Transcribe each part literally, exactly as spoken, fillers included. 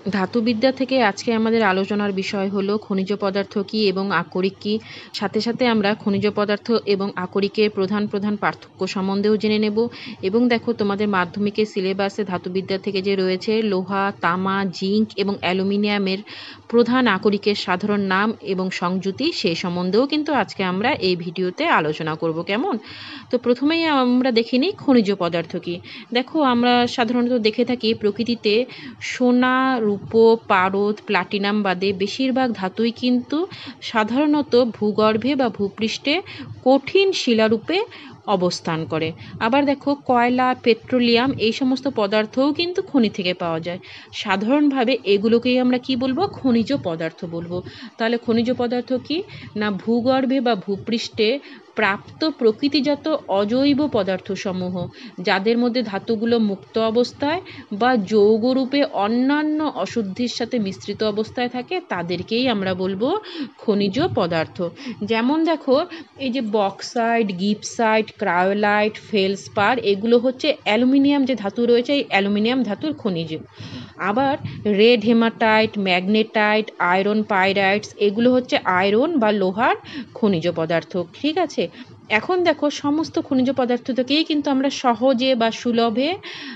ধাতুবিদ্যা থেকে আজকে আমাদের আলোচনার বিষয় হলো খনিজ পদার্থ কী এবং আকরিক কী। সাথে সাথে আমরা খনিজ পদার্থ এবং আকরিকের প্রধান প্রধান পার্থক্য সম্বন্ধেও জেনে নেব। এবং দেখো, তোমাদের মাধ্যমিকের সিলেবাসে ধাতুবিদ্যা থেকে যে রয়েছে লোহা, তামা, জিঙ্ক এবং অ্যালুমিনিয়ামের প্রধান আকরিকের সাধারণ নাম এবং সংযুতি, সেই সম্বন্ধেও কিন্তু আজকে আমরা এই ভিডিওতে আলোচনা করব। কেমন? তো প্রথমেই আমরা দেখে নিই খনিজ পদার্থ কী। দেখো, আমরা সাধারণত দেখে থাকি প্রকৃতিতে সোনা, রূপো, পারদ, প্লাটিনাম বাদে বেশিরভাগ ধাতুই কিন্তু সাধারণত ভূগর্ভে বা ভূপৃষ্ঠে কঠিন শিলারূপে অবস্থান করে। আবার দেখো, কয়লা, পেট্রোলিয়াম এই সমস্ত পদার্থও কিন্তু খনি থেকে পাওয়া যায়। সাধারণভাবে এগুলোকেই আমরা কি বলবো? খনিজ পদার্থ বলবো। তাহলে খনিজ পদার্থ কি না, ভূগর্ভে বা ভূপৃষ্ঠে প্রাপ্ত প্রকৃতিজাত অজৈব পদার্থসমূহ, যাদের মধ্যে ধাতুগুলো মুক্ত অবস্থায় বা যৌগরূপে অন্যান্য অশুদ্ধির সাথে মিশ্রিত অবস্থায় থাকে, তাদেরকেই আমরা বলবো খনিজ পদার্থ। যেমন দেখো, এই যে বক্সাইট, গিপসাইট, ক্রায়োলাইট, ফেলসপার, এগুলো হচ্ছে অ্যালুমিনিয়াম যে ধাতু রয়েছে, এই অ্যালুমিনিয়াম ধাতুর খনিজ। আবার red haematite, magnetite, iron pyrites, এগুলো হচ্ছে আয়রন বা লোহার খনিজ পদার্থ। ঠিক আছে, এখন দেখো, সমস্ত খনিজ পদার্থ থেকেই কিন্তু আমরা সহজে বা সুলভে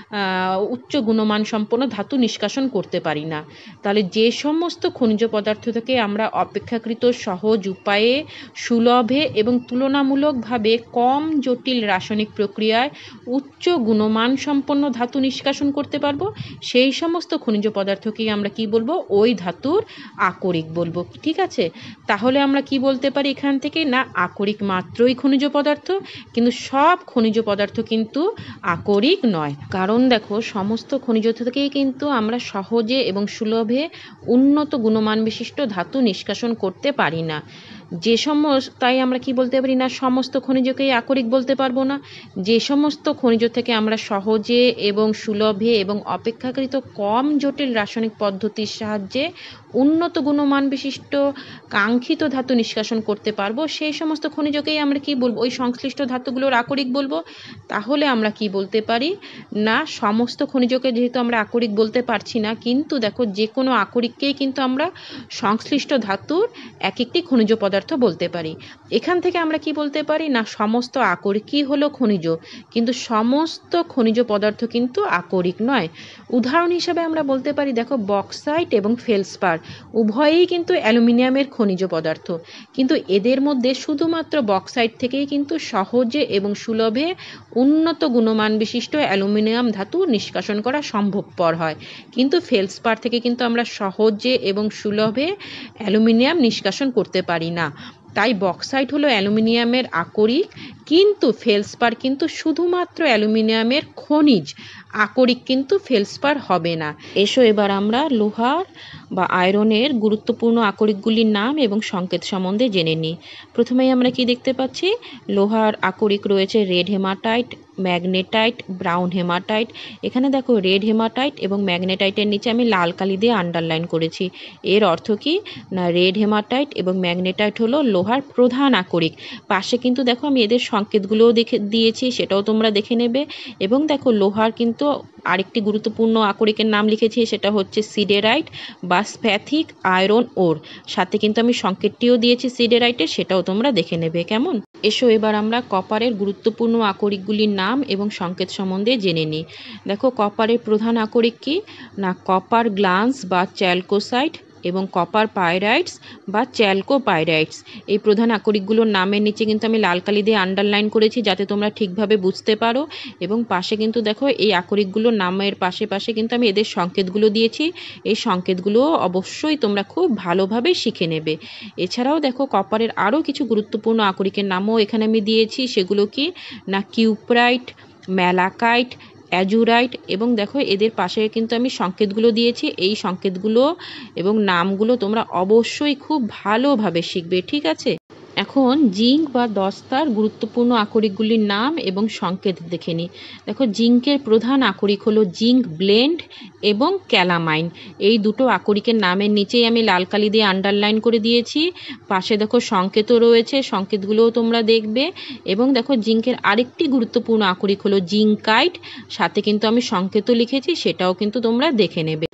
উচ্চ গুণমান সম্পন্ন ধাতু নিষ্কাশন করতে পারি না। তাহলে যে সমস্ত খনিজ পদার্থ থেকে আমরা অপেক্ষাকৃত সহজ উপায়ে সুলভে এবং তুলনামূলকভাবে কম জটিল রাসায়নিক প্রক্রিয়ায় উচ্চ গুণমান সম্পন্ন ধাতু নিষ্কাশন করতে পারবো, সেই সমস্ত খনিজ পদার্থকেই আমরা কি বলবো? ওই ধাতুর আকরিক বলবো। ঠিক আছে, তাহলে আমরা কি বলতে পারি এখান থেকে? না, আকরিক মাত্রই খনিজ পদার্থ, কিন্তু সব খনিজ পদার্থ কিন্তু আকরিক নয়। কারণ দেখো, সমস্ত খনিজ থেকেই কিন্তু আমরা সহজে এবং সুলভে উন্নত গুণমান বিশিষ্ট ধাতু নিষ্কাশন করতে পারি না। যে সমস্ত তাই আমরা কি বলতে পারি না, সমস্ত খনিজকেই আকরিক বলতে পারবো না। যে সমস্ত খনিজ থেকে আমরা সহজে এবং সুলভে এবং অপেক্ষাকৃত কম জটিল রাসায়নিক পদ্ধতির সাহায্যে উন্নত গুণমান বিশিষ্ট কাঙ্ক্ষিত ধাতু নিষ্কাশন করতে পারবো, সেই সমস্ত খনিজকেই আমরা কি বলবো? ওই সংশ্লিষ্ট ধাতুগুলোর আকরিক বলবো। তাহলে আমরা কি বলতে পারি না, সমস্ত খনিজকে যেহেতু আমরা আকরিক বলতে পারছি না, কিন্তু দেখো, যে কোনো আকরিককেই কিন্তু আমরা সংশ্লিষ্ট ধাতুর এক একটি খনিজ পদার্থ বলতে পারি। এখান থেকে আমরা কি বলতে পারি না, সমস্ত আকরিকই হলো খনিজ, কিন্তু সমস্ত খনিজ পদার্থ কিন্তু আকরিক নয়। উদাহরণ হিসেবে আমরা বলতে পারি, দেখো, বক্সাইট এবং ফেলসপার উভয়েই কিন্তু অ্যালুমিনিয়ামের খনিজ পদার্থ, কিন্তু এদের মধ্যে শুধুমাত্র বক্সাইট থেকেই কিন্তু সহজে এবং সুলভে উন্নত গুণমান বিশিষ্ট অ্যালুমিনিয়াম ধাতু নিষ্কাশন করা সম্ভবপর হয়, কিন্তু ফেলসপার থেকে কিন্তু আমরা সহজে এবং সুলভে অ্যালুমিনিয়াম নিষ্কাশন করতে পারি না। তাই বক্সাইট হলো অ্যালুমিনিয়ামের আকরিক, কিন্তু ফেলসপার কিন্তু শুধুমাত্র অ্যালুমিনিয়ামের খনিজ, আকরিক কিন্তু ফেলসপার হবে না। এসো এবার আমরা লোহার বা আয়রনের গুরুত্বপূর্ণ আকরিকগুলির নাম এবং সংকেত সম্বন্ধে জেনে নিই। প্রথমেই আমরা কি দেখতে পাচ্ছি? লোহার আকরিক রয়েছে red haematite, magnetite, brown haematite. এখানে দেখো, রেড হেমাটাইট এবং ম্যাগনেটাইটের নিচে আমি লাল কালি দিয়ে আন্ডারলাইন করেছি। এর অর্থ কি না, রেড হেমাটাইট এবং ম্যাগনেটাইট হলো লোহার প্রধান আকরিক। পাশে কিন্তু দেখো, আমি এদের সংকেতগুলোও দেখে দিয়েছি, সেটাও তোমরা দেখে নেবে। এবং দেখো, লোহার কিন্তু আরেকটি গুরুত্বপূর্ণ আকরিকের নাম লিখেছি, সেটা হচ্ছে সিডেরাইট বা স্প্যাথিক আয়রন ওর। সাথে কিন্তু আমি সংকেতটিও দিয়েছি সিডেরাইটের, সেটাও তোমরা দেখে নেবে। কেমন? এসো এবার আমরা কপারের গুরুত্বপূর্ণ আকরিকগুলির নাম এবং সংকেত সম্বন্ধে জেনে নিই। দেখো, কপারের প্রধান আকরিক কি না, কপার গ্লান্স বা চ্যালকোসাইট এবং কপার পাইরাইটস বা চ্যালকোপাইরাইটস। এই প্রধান আকরিকগুলোর নামের নিচে কিন্তু আমি লাল কালি দিয়ে আন্ডারলাইন করেছি, যাতে তোমরা ঠিকভাবে বুঝতে পারো। এবং পাশে কিন্তু দেখো, এই আকরিকগুলোর নামের পাশে পাশে কিন্তু আমি এদের সংকেতগুলো দিয়েছি। এই সংকেতগুলো অবশ্যই তোমরা খুব ভালোভাবে শিখে নেবে। এছাড়াও দেখো, কপারের আরও কিছু গুরুত্বপূর্ণ আকরিকের নামও এখানে আমি দিয়েছি। সেগুলো কি না, কিউপ্রাইট, ম্যালাকাইট, অ্যাজুরাইট। এবং দেখো, এদের পাশে কিন্তু আমি সংকেতগুলো দিয়েছি। এই সংকেতগুলো এবং নামগুলো তোমরা অবশ্যই খুব ভালোভাবে শিখবে। ঠিক আছে, এখন জিঙ্ক বা দস্তার গুরুত্বপূর্ণ আকরিকগুলির নাম এবং সংকেত দেখে নিই। দেখো, জিঙ্কের প্রধান আকরিক হলো জিঙ্ক ব্লেন্ড এবং ক্যালামাইন। এই দুটো আকরিকের নামের নিচেই আমি লাল কালি দিয়ে আন্ডারলাইন করে দিয়েছি। পাশে দেখো সংকেতও রয়েছে, সংকেতগুলোও তোমরা দেখবে। এবং দেখো, জিঙ্কের আরেকটি গুরুত্বপূর্ণ আকরিক হলো জিঙ্কাইট, সাথে কিন্তু আমি সংকেতও লিখেছি, সেটাও কিন্তু তোমরা দেখে নেবে।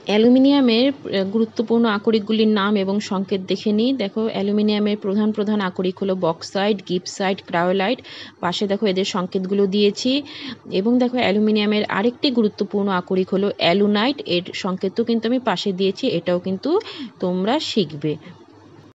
অ্যালুমিনিয়ামের গুরুত্বপূর্ণ আকরিকগুলির নাম এবং সংকেত দেখে নিই। দেখো অ্যালুমিনিয়ামের প্রধান প্রধান আকরিক হলো বক্সাইট, গিবসাইট, ক্রায়োলাইট। পাশে দেখো এদের সংকেতগুলো দিয়েছি। এবং দেখো অ্যালুমিনিয়ামের আরেকটি গুরুত্বপূর্ণ আকরিক হলো অ্যালুনাইট, এর সংকেতও কিন্তু আমি পাশে দিয়েছি, এটাও কিন্তু তোমরা শিখবে।